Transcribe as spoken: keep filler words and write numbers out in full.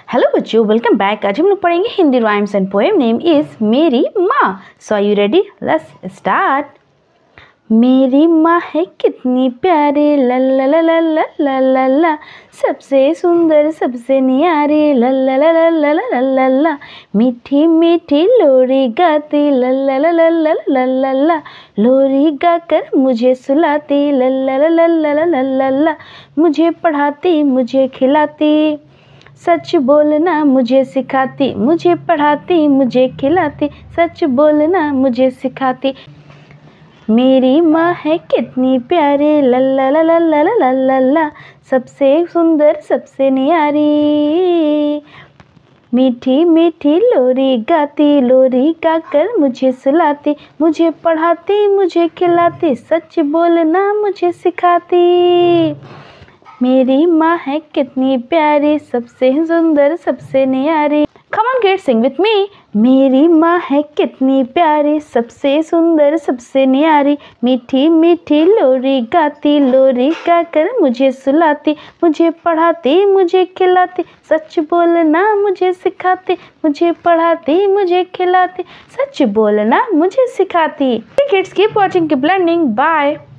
Hello बच्चों, welcome back. आज हम लोग पढ़ेंगे Hindi rhymes and poem. Name is मेरी माँ। So are you ready? Let's start. मेरी माँ है कितनी प्यारी, ला ला ला ला ला ला ला ला, सबसे सुंदर सबसे न्यारी, ला ला ला ला ला ला ला ला, मीठी मीठी लोरी गाती, ला ला ला ला ला ला ला ला, लोरी गाकर मुझे सुलाती, ला ला ला ला ला ला ला ला, मुझे पढ़ाती मुझे खिलाती, सच बोलना मुझे सिखाती, मुझे पढ़ाती मुझे खिलाती, सच बोलना मुझे सिखाती। मेरी माँ है कितनी प्यारी, ला ला ला ला ला ला ला ला, सबसे सुंदर सबसे न्यारी, मीठी मीठी लोरी गाती, लोरी गाकर मुझे सुलाती, मुझे पढ़ाती मुझे खिलाती, सच बोलना मुझे सिखाती। मेरी माँ है कितनी प्यारी, सबसे सुंदर सबसे न्यारी। Come on kids, sing with me. मेरी माँ है कितनी प्यारी, सबसे सुंदर सबसे न्यारी, मीठी मीठी लोरी गाती, लोरी गाकर मुझे सुलाती, मुझे पढ़ाती मुझे खिलाती, सच बोलना मुझे सिखाती, मुझे पढ़ाती मुझे खिलाती, सच बोलना मुझे सिखाती। Kids, keep watching, keep learning. Bye.